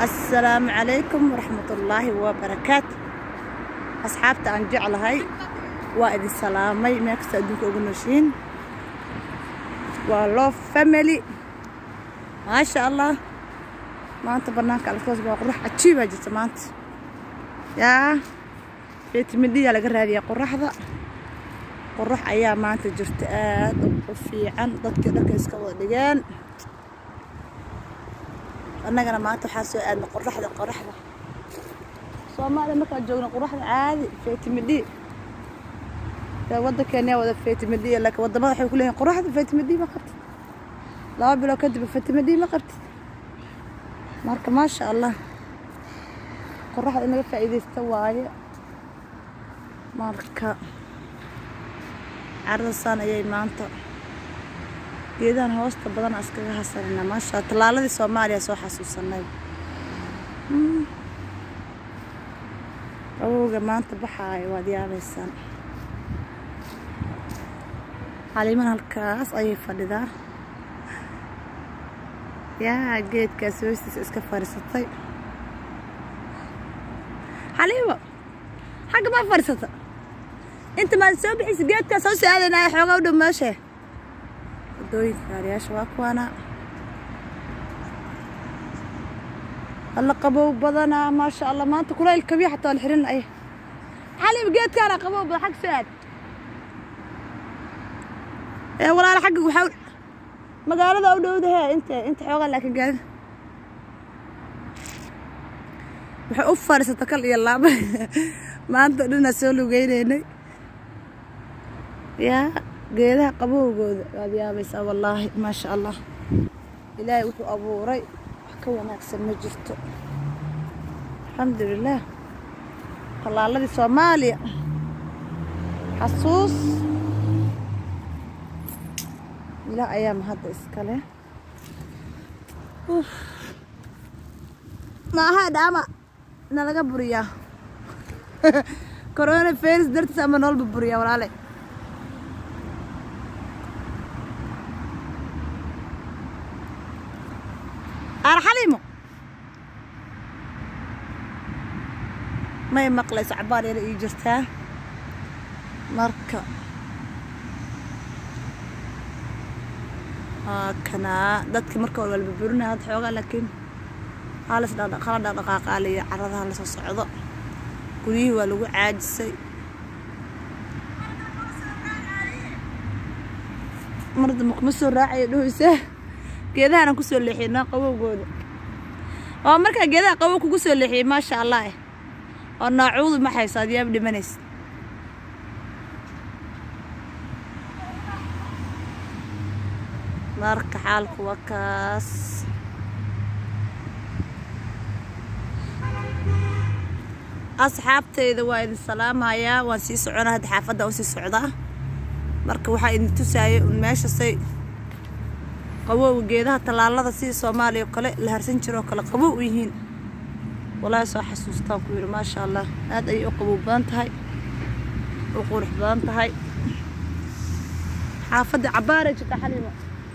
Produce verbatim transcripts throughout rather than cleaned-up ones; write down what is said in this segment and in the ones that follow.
السلام عليكم ورحمة الله وبركاته. أصحابتي أن جعل هاي وادي السلامي ما كسادوك أغنوشين والله فاميلي ما شاء الله. ما أنت برناك على فوز بقروح أتشيبها جت ما أنت يا بيت مدية لقراري قروح ذا قروح أيام ما أنت جرتآت وفي عن ضد كذا كيسكوا دجان. أنا جنا ما تحسوا أن قرح ذا قرح ذا صومالي ما كان جونا قرح ذا عادي فيت مدي وده كان يا وده فيت مدي لك وده ما راح يقولين قرح ذا فيت مدي ما قبت لا بلا كذب فيت مدي ما قبت مارك ما شاء الله قرح ذا نقف إذا استوى مارك عرض الصانع يا مانتو geedahan hoosta badan askaga hasarina ma sha Allah talaaladii Soomaaliya soo xasuusanay awooga maanta baxay waad yaabaysan haliman halkaas ay fadhidaa yaa geedkaas hoostiisa iska fariisatay halimo xaq ma fariisata inta ma soo bixis geedkaas soo saadanay xogaa u dhamashay دوي كارياش واكوانا الله قبو بدنا ما شاء الله ما انت كل الكبير حتى الحرين ايه حالي بقيت كان قبو بحق سعد ايه والله حقك وحاول مقالة او دودها انت انت حوغا لكن قال وحقوف فارستك يلا ما انت لنا سولو قيليني يا geedaha qabowgooda waad yaabaysaa wallaahi ma sha Allah ilaahay wuxuu abuuray wax ka wanaagsan ma jirto alxamdulillaah talaaladii Soomaaliya xasuus ilaa ayaam hadda iskale ma aha dhama nalaga buriyaa corona virus dartiis ama noolba buriyaa walaale أرحليمو ما يمقلي صعبان يلا يجرتها مركا آه كنا دتك مركا ولا ببرنا هاد حوغا لكن خالص دقا خالص دقاق علي عرضها لسه صعدة كليه ولو عاجسي مرض مقمسو راعي دوسه geedaha aan ku soo leexinaa qabowgooda oo marka geedaha qabow ku soo leexiyo ma sha Allah oo naacuud ma haysaad yaab dhimaneys marka xaalku wakaas asxaabteyda waa idin salaamaya waan sii soconaa hadda xaafadda oo sii socdaa marka waxa idin tusaayo in meesha say قبو geedaha talaalada si Soomaaliya kale la harsan jiro kale qabow u yihiin walaa soo xasuustaan ku yiri ma sha Allah aad ay u qabow baan tahay oo qurux baan tahay xaafada cabaaraj ka xalimo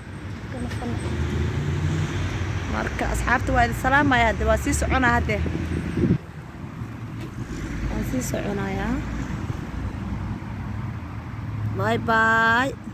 marka asxaabta waa idin salaamaya hadda waa sii soconaa hadda waan sii soconayaa bye bye.